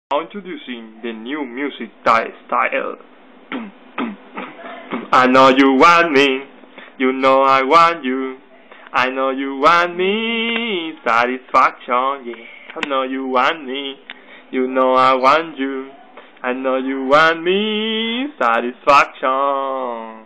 Now introducing the new music style. Boom, boom, boom. I know you want me, you know I want you. I know you want me, satisfaction, yeah. I know you want me, you know I want you. I know you want me, satisfaction.